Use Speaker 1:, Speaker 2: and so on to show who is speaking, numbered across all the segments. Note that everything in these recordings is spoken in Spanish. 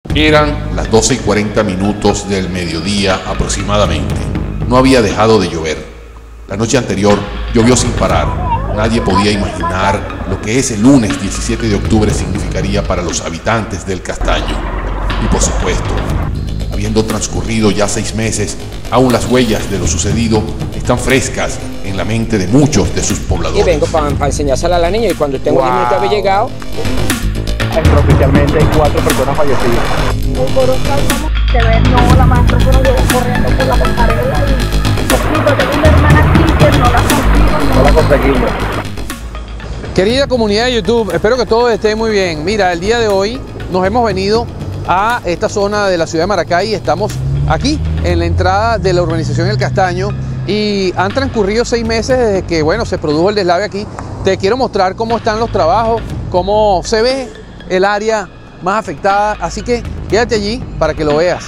Speaker 1: Eran las 12:40 del mediodía aproximadamente. No había dejado de llover. La noche anterior llovió sin parar. Nadie podía imaginar lo que ese lunes 17 de octubre significaría para los habitantes del Castaño. Y por supuesto, habiendo transcurrido ya 6 meses, aún las huellas de lo sucedido están frescas en la mente de muchos de sus pobladores.
Speaker 2: Y vengo para enseñársela a la niña y cuando tengo 10 minutos de haber llegado.
Speaker 3: Extraoficialmente hay 4 personas fallecidas.
Speaker 4: Se ve, no, la maestra se lo llevó corriendo por la pasarela y tengo una hermana aquí que no la consigo.
Speaker 3: No la conseguimos.
Speaker 5: Querida comunidad de YouTube, espero que todos estén muy bien. Mira, el día de hoy nos hemos venido a esta zona de la ciudad de Maracay. Estamos aquí en la entrada de la urbanización El Castaño y han transcurrido 6 meses desde que, bueno, se produjo el deslave aquí. Te quiero mostrar cómo están los trabajos, cómo se ve el área más afectada, así que quédate allí para que lo veas.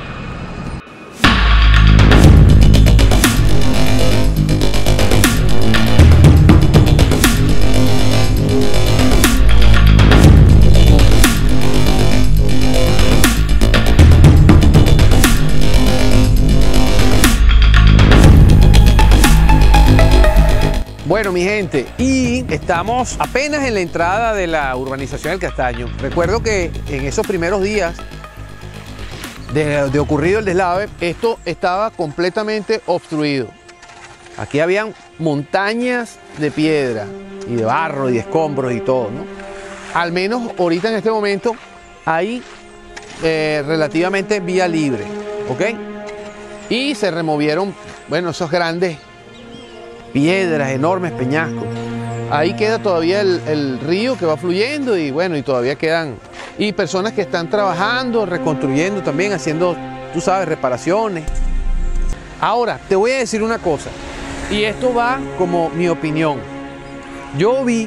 Speaker 5: Bueno, mi gente, y estamos apenas en la entrada de la urbanización El Castaño. Recuerdo que en esos primeros días de ocurrido el deslave, esto estaba completamente obstruido. Aquí habían montañas de piedra y de barro y de escombros y todo, ¿no? Al menos ahorita en este momento hay relativamente vía libre, ¿ok? Y se removieron, bueno, esos grandes piedras, enormes peñascos. Ahí queda todavía el río que va fluyendo y bueno, y todavía quedan y personas que están trabajando, reconstruyendo también, haciendo, tú sabes, reparaciones. Ahora, te voy a decir una cosa, y esto va como mi opinión. Yo vi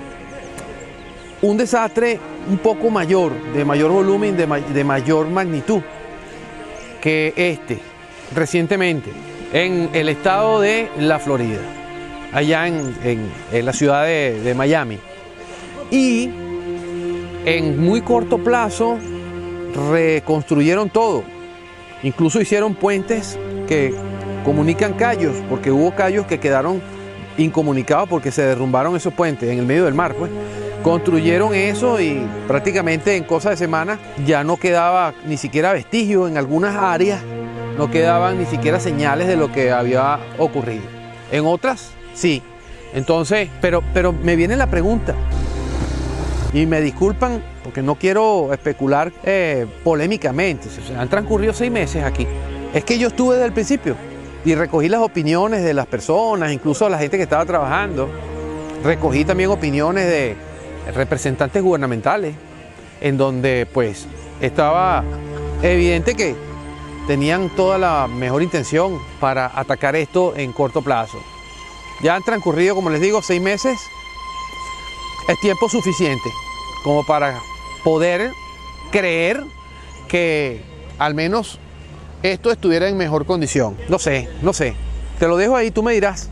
Speaker 5: un desastre un poco mayor, de mayor volumen, de mayor magnitud que recientemente, en el estado de la Florida, allá en la ciudad de Miami. Y en muy corto plazo reconstruyeron todo. Incluso hicieron puentes que comunican cayos, porque hubo cayos que quedaron incomunicados porque se derrumbaron esos puentes en el medio del mar, pues. Construyeron eso y prácticamente en cosa de semanas ya no quedaba ni siquiera vestigio en algunas áreas. No quedaban ni siquiera señales de lo que había ocurrido. En otras, sí. Entonces, pero me viene la pregunta, y me disculpan porque no quiero especular polémicamente. Han transcurrido 6 meses aquí. Es que yo estuve desde el principio y recogí las opiniones de las personas, incluso de la gente que estaba trabajando. Recogí también opiniones de representantes gubernamentales, en donde pues estaba evidente que tenían toda la mejor intención para atacar esto en corto plazo. Ya han transcurrido, como les digo, 6 meses. Es tiempo suficiente como para poder creer que al menos esto estuviera en mejor condición. No sé. Te lo dejo ahí, tú me dirás.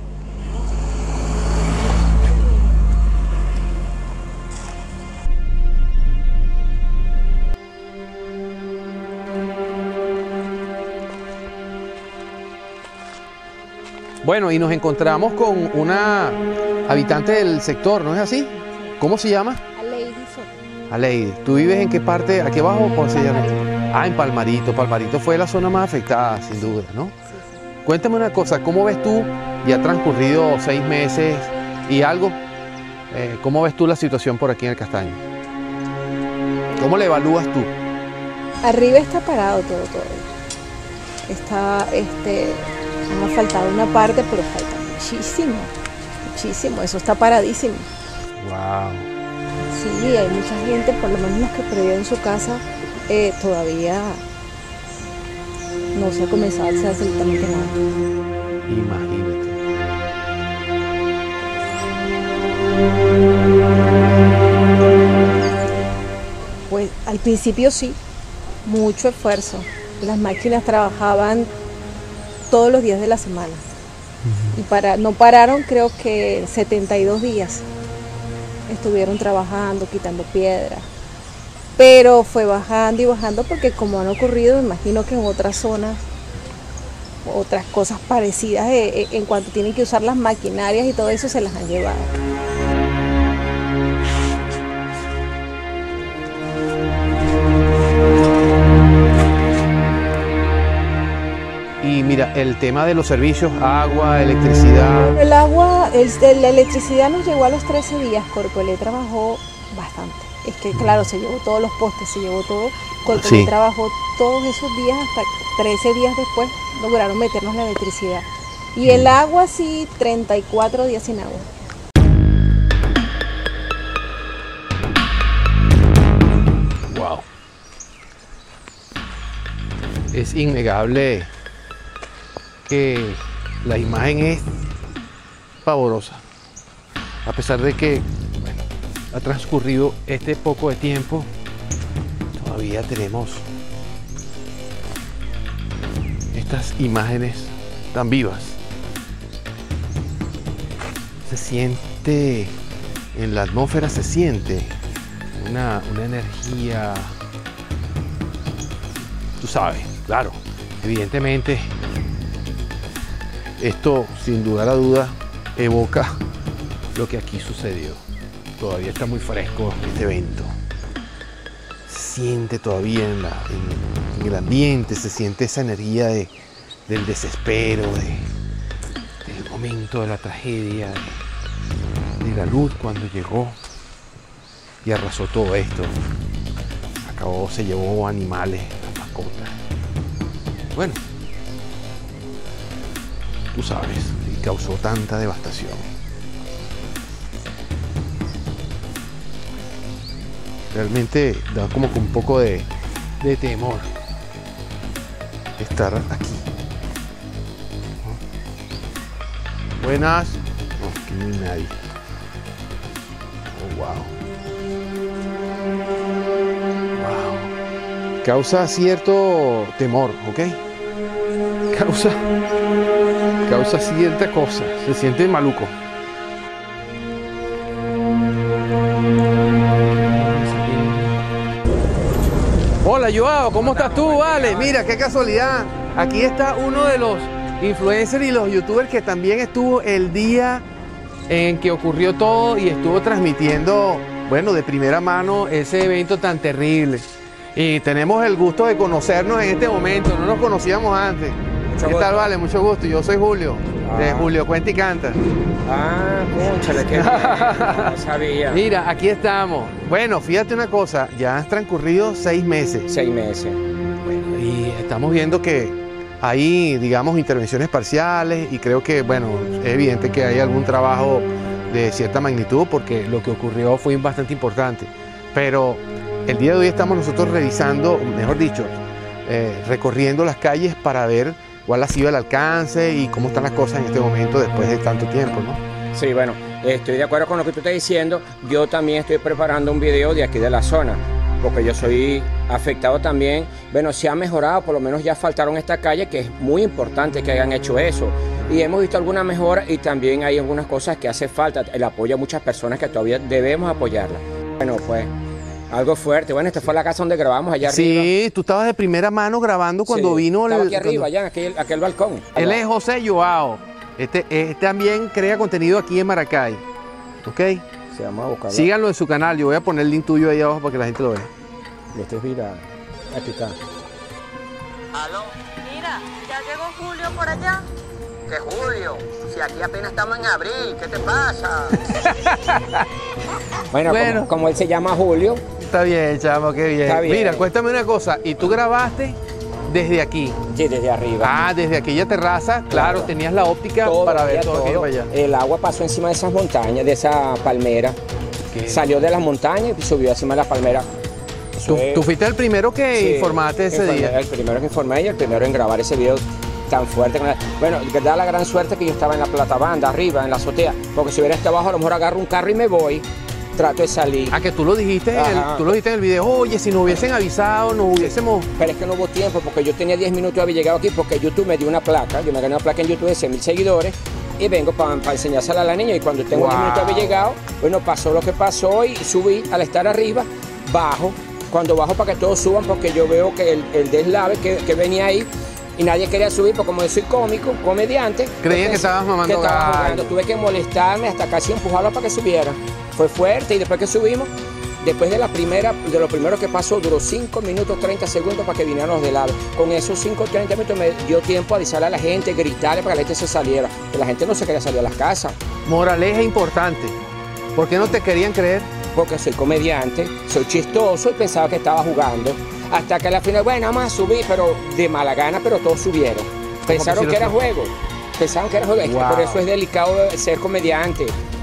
Speaker 5: Bueno, y nos encontramos con una habitante del sector, ¿no es así? ¿Cómo se llama?
Speaker 4: Aleidi Soto.
Speaker 5: Aleidi. ¿Tú vives en qué parte? ¿Aquí abajo? ¿Cómo se llama? Ah, en Palmarito. Palmarito fue la zona más afectada, sin duda, ¿no?
Speaker 4: Sí.
Speaker 5: Cuéntame una cosa, ¿cómo ves tú? Ya han transcurrido 6 meses y algo. ¿Cómo ves tú la situación por aquí en El Castaño? ¿Cómo la evalúas tú?
Speaker 4: Arriba está parado todo. Está, nos ha faltado una parte, pero falta muchísimo. Eso está paradísimo.
Speaker 5: Wow.
Speaker 4: Sí, hay mucha gente, por lo menos los que perdieron su casa, todavía no se ha comenzado a hacer absolutamente nada.
Speaker 5: Imagínate.
Speaker 4: Pues al principio sí, mucho esfuerzo. Las máquinas trabajaban todos los días de la semana. Y no pararon, creo que 72 días. Estuvieron trabajando, quitando piedra. pero fue bajando y bajando porque como han ocurrido, me imagino que en otras zonas, otras cosas parecidas en cuanto tienen que usar las maquinarias y todo eso se las han llevado.
Speaker 5: Y mira, el tema de los servicios, agua, electricidad.
Speaker 4: El agua, la electricidad nos llegó a los 13 días, Corpoelé trabajó bastante. Es que claro, se llevó todos los postes, se llevó todo. Corpoelé trabajó todos esos días, hasta 13 días después lograron meternos la electricidad. Y el agua sí, 34 días sin agua.
Speaker 5: Wow. Es innegable que la imagen es pavorosa, a pesar de que bueno, ha transcurrido este poco de tiempo, todavía tenemos estas imágenes tan vivas. Se siente, en la atmósfera se siente una energía, tú sabes, claro, evidentemente. Esto, sin lugar a duda, evoca lo que aquí sucedió. Todavía está muy fresco este evento. Se siente todavía en el ambiente, se siente esa energía del desespero, del momento de la tragedia, de la luz cuando llegó y arrasó todo esto. Acabó, se llevó animales, las mascotas. Bueno, tú sabes, y causó tanta devastación. Realmente da como que un poco de temor estar aquí. Buenas. No, aquí no hay nadie. Oh, wow. Wow. Causa cierto temor, ¿ok? Causa cierta cosa, se siente maluco. Hola Joao, ¿cómo estás tú? Vale, mira, qué casualidad. Aquí está uno de los influencers y los youtubers que también estuvo el día en que ocurrió todo y estuvo transmitiendo, bueno, de primera mano ese evento tan terrible. Y tenemos el gusto de conocernos en este momento, no nos conocíamos antes. ¿Qué tal, Vale? Mucho gusto. Yo soy Julio, de Julio Cuenta y Canta.
Speaker 2: Ah, cónchale, qué bien. No sabía.
Speaker 5: Mira, aquí estamos. Bueno, fíjate una cosa, ya han transcurrido 6 meses.
Speaker 2: 6 meses.
Speaker 5: Bueno, y estamos viendo que hay, digamos, intervenciones parciales y creo que, bueno, es evidente que hay algún trabajo de cierta magnitud porque lo que ocurrió fue bastante importante. Pero el día de hoy estamos nosotros revisando, mejor dicho, recorriendo las calles para ver cuál ha sido el alcance y cómo están las cosas en este momento después de tanto tiempo, ¿no?
Speaker 2: Sí, bueno, estoy de acuerdo con lo que tú estás diciendo. Yo también estoy preparando un video de aquí de la zona, porque yo soy afectado también. Bueno, se ha mejorado, por lo menos ya faltaron esta calle, que es muy importante que hayan hecho eso. Y hemos visto alguna mejora y también hay algunas cosas que hace falta, el apoyo a muchas personas que todavía debemos apoyarlas. Bueno, pues algo fuerte. Bueno, esta fue la casa donde grabamos allá arriba.
Speaker 5: Sí, tú estabas de primera mano grabando cuando vino
Speaker 2: estaba aquí arriba, allá en aquel balcón.
Speaker 5: Él es José Joao. También crea contenido aquí en Maracay. ¿Ok?
Speaker 2: Se llama buscarlo.
Speaker 5: Síganlo en su canal. Yo voy a poner el link tuyo ahí abajo para que la gente lo vea.
Speaker 2: Este es viral. Aquí está.
Speaker 6: ¿Aló? Mira, ¿ya llegó Julio por allá? ¿Qué Julio? Si aquí apenas estamos en abril, ¿qué te pasa?
Speaker 2: Bueno. Como él se llama Julio.
Speaker 5: Está bien, chamo, qué bien.
Speaker 2: Está bien.
Speaker 5: Mira, cuéntame una cosa. ¿Y tú grabaste desde aquí?
Speaker 2: Sí, desde arriba.
Speaker 5: Ah, desde aquella terraza, claro, tenías la óptica
Speaker 2: todo,
Speaker 5: para ver todo aquello para allá.
Speaker 2: El agua pasó encima de esas montañas, de esa palmera. Salió de las montañas y subió encima de la palmera.
Speaker 5: Tú fuiste el primero que informaste ese día.
Speaker 2: El primero que informé y el primero en grabar ese video tan fuerte. Bueno, da la gran suerte que yo estaba en la platabanda, arriba, en la azotea, porque si hubiera estado abajo, a lo mejor agarro un carro y me voy, trato de salir.
Speaker 5: Ah, que tú lo dijiste, tú lo dijiste en el video, oye, si nos hubiesen avisado, nos hubiésemos...
Speaker 2: Pero es que no hubo tiempo, porque yo tenía 10 minutos de haber llegado aquí, porque YouTube me dio una placa, yo me gané una placa en YouTube de 100.000 seguidores, y vengo para enseñársela a la niña, y cuando tengo 10 minutos de haber llegado, bueno, pasó lo que pasó, y subí, al estar arriba, bajo, cuando bajo para que todos suban, porque yo veo que el deslave que venía ahí, y nadie quería subir, porque como yo soy cómico, comediante.
Speaker 5: Creían que estabas mamando gallo.
Speaker 2: Tuve que molestarme hasta casi empujarlo para que subiera. Fue fuerte, y después que subimos, después de lo primero que pasó, duró 5 minutos 30 segundos para que vinieran los deslaves. Con esos 5 30 minutos me dio tiempo a avisarle a la gente, gritarle para que la gente se saliera. Que la gente no se quería salir a las casas.
Speaker 5: Moraleja importante. ¿Por qué no te querían creer?
Speaker 2: Porque soy comediante, soy chistoso y pensaba que estaba jugando. Hasta que al final, bueno, vamos a subir, pero de mala gana, pero todos subieron. Pensaron que era juego. Pensaban que era juego.
Speaker 5: Wow.
Speaker 2: Por eso es delicado ser comediante.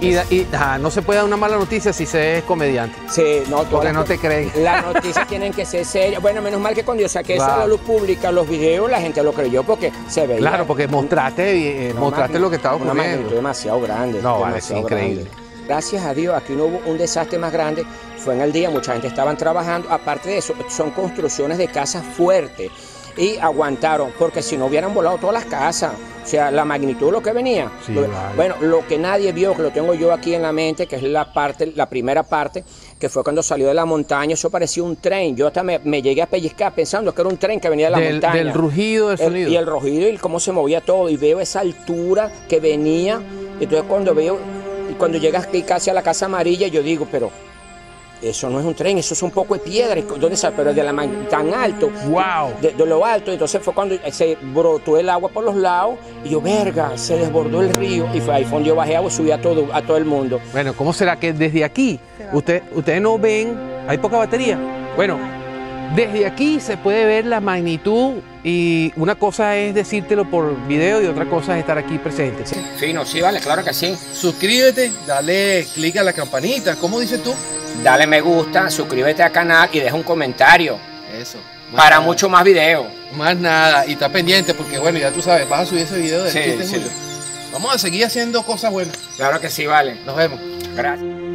Speaker 5: No se puede dar una mala noticia si se es comediante.
Speaker 2: Sí, no,
Speaker 5: porque no te creen.
Speaker 2: Las noticias tienen que ser serias. Bueno, menos mal que cuando yo saqué eso a la luz pública, los videos, la gente lo creyó porque se veía.
Speaker 5: Claro, porque mostraste lo que estaba ocurriendo.
Speaker 2: Una magnitud demasiado grande.
Speaker 5: No, vale, es increíble.
Speaker 2: Grande. Gracias a Dios, aquí no hubo un desastre más grande. Fue en el día, mucha gente estaban trabajando. Aparte de eso, son construcciones de casas fuertes. Y aguantaron, porque si no hubieran volado todas las casas. O sea, la magnitud de lo que venía.
Speaker 5: Sí, vale.
Speaker 2: Bueno, lo que nadie vio, que lo tengo yo aquí en la mente, que es la primera parte, que fue cuando salió de la montaña, eso parecía un tren. Yo hasta me llegué a pellizcar pensando que era un tren que venía de la montaña.
Speaker 5: Del rugido, del sonido.
Speaker 2: Y el rugido y cómo se movía todo. Y veo esa altura que venía. Entonces cuando llegas aquí casi a la Casa Amarilla, yo digo, pero eso no es un tren, eso es un poco de piedra. ¿Dónde sale? Pero tan alto.
Speaker 5: ¡Wow!
Speaker 2: De lo alto. Entonces fue cuando se brotó el agua por los lados y yo, verga, se desbordó el río. Y fue ahí cuando yo bajé agua y subí a todo el mundo.
Speaker 5: Bueno, ¿cómo será que desde aquí ustedes no ven? Hay poca batería. Bueno, desde aquí se puede ver la magnitud y una cosa es decírtelo por video y otra cosa es estar aquí presente.
Speaker 2: Fino, sí, vale, claro que sí.
Speaker 7: Suscríbete, dale clic a la campanita. ¿Cómo dices tú?
Speaker 2: Dale me gusta, suscríbete al canal y deja un comentario.
Speaker 7: Eso.
Speaker 2: Para mucho más videos.
Speaker 7: Más nada. Y está pendiente porque, bueno, ya tú sabes, vas a subir ese video del
Speaker 2: Sí,
Speaker 7: chiste en
Speaker 2: sí.
Speaker 7: Julio. Vamos a seguir haciendo cosas buenas.
Speaker 2: Claro que sí, vale.
Speaker 7: Nos vemos.
Speaker 2: Gracias.